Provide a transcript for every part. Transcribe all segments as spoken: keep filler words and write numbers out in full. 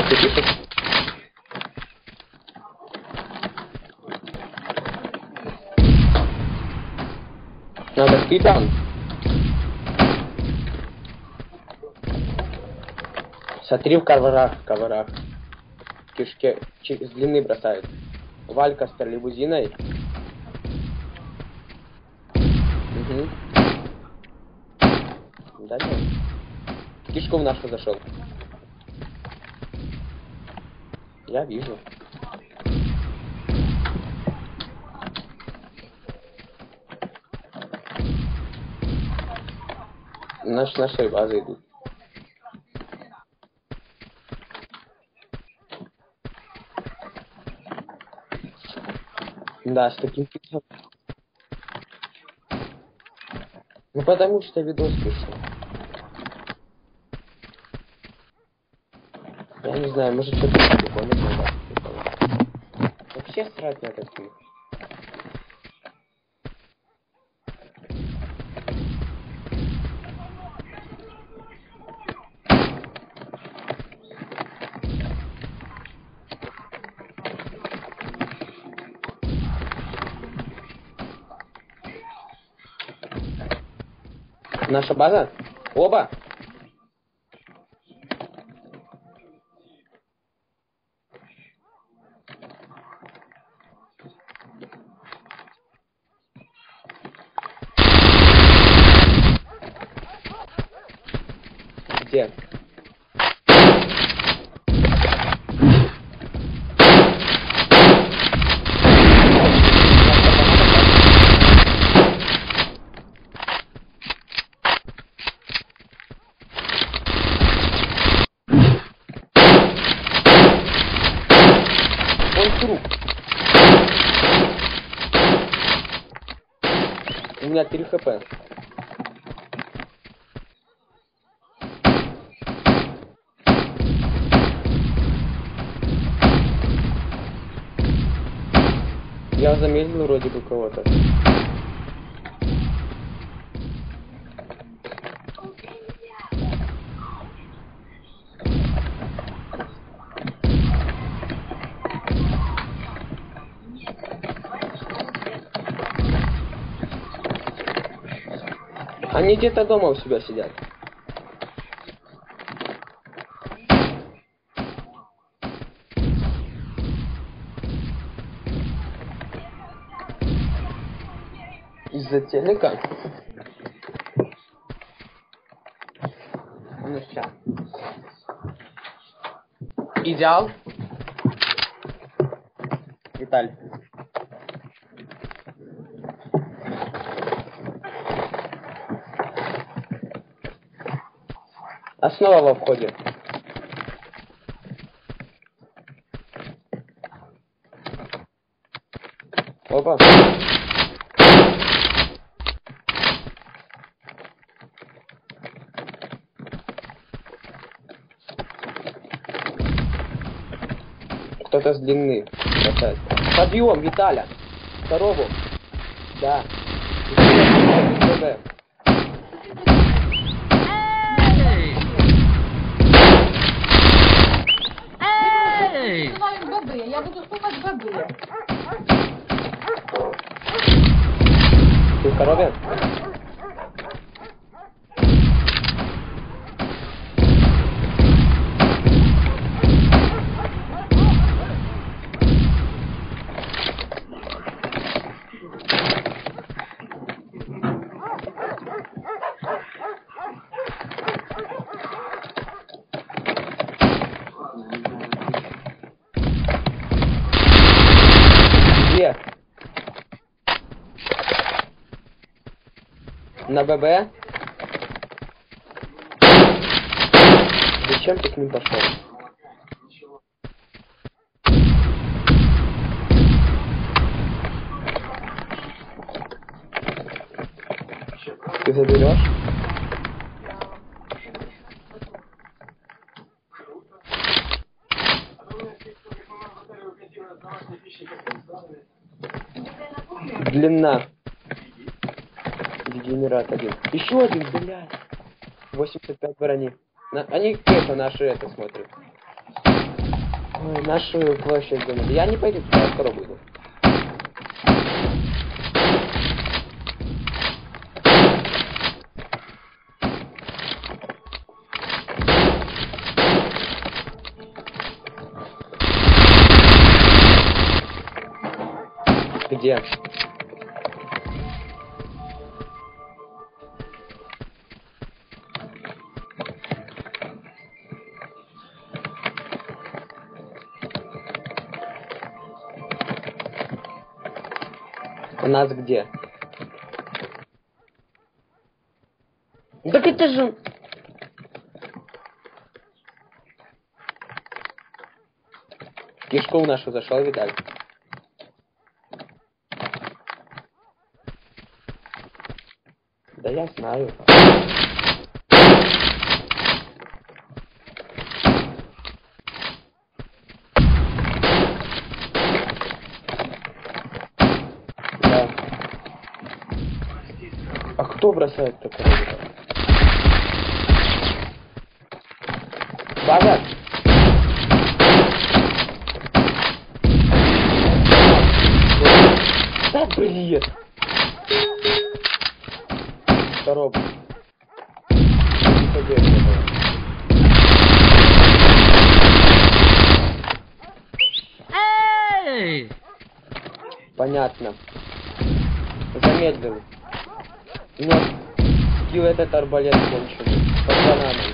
Ты пишешь? Надо спидам. Смотри в коврах, в коврах. Кишки с длины бросают. Валька с троллейбузиной. Угу. Да нет. Кишку в нашу зашел. Я вижу. Наш, нашей базы идут. Да, с таким пиксом. Ну потому что видос пишу. Я не знаю, может что-то прикольно надо. Вообще срать на этот фильм. Наша база? Оба? Где? Он труп. У меня три хп. Я замедлил вроде бы кого-то. Они где-то дома у себя сидят. Из-за телека? Ну сейчас. Идеал? Виталь. Основа во входе. Опа. Кто-то с длины бросает. Подъем, Виталя. Корову. Да. Эй! Эй! Я буду слушать бобы. Ты в корове? Где? На ББ? Зачем ты к ним пошел? Ты заберешь? Длина. Дегенерат один. Еще один, блядь. восемьдесят пять брони. На... Они это наши это смотрят. Ой, нашу площадь заняли. Я не пойду туда, я скоро буду. Где? У нас где? Так это же... В кишку в нашу зашел, Виталий. Да я знаю. Да. А кто бросает такое? Бага! Да блин! Коробка. Эй! Понятно. Замедлил. Но скилл этот арбалет конченый. По бананам.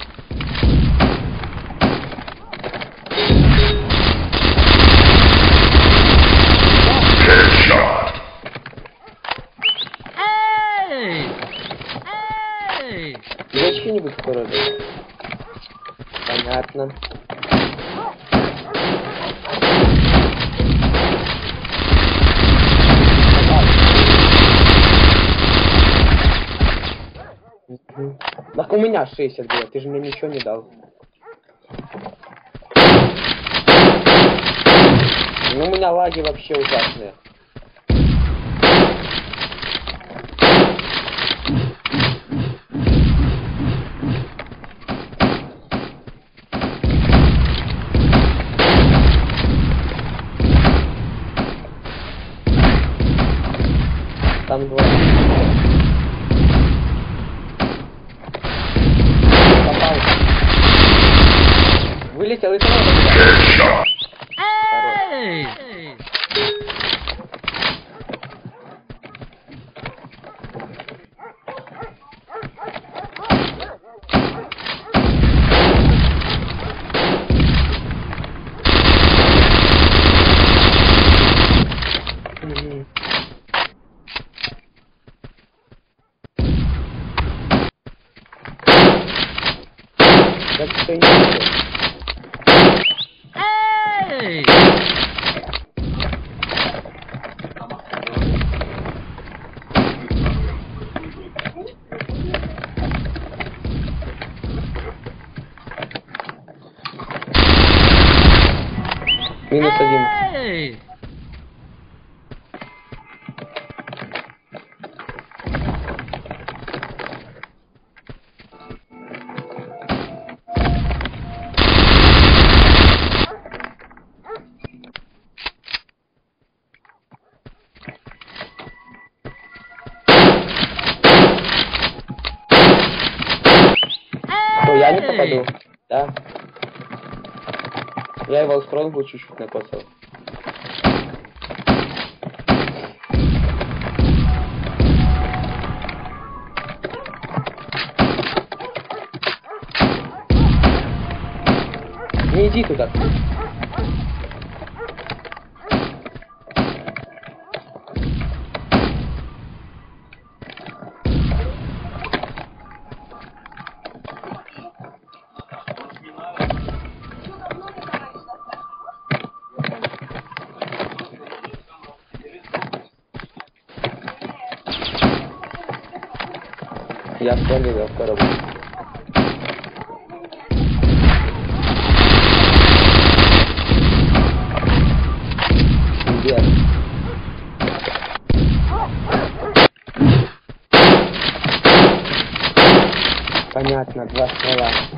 Эй! Эй! Девочки-нибудь скоро. Понятно. Так у меня шестьдесят было, ты же мне ничего не дал. Ну у меня лаги вообще ужасные. Там два. Попал. Вылетел и снова. Эй! Мгм. Так что не Эй! Минус один. Эй! Что, я не попаду? Да? Я его стронгу чуть-чуть накосил. Не иди туда. Я спалил, я в коробку. Где? Понятно, два ствола.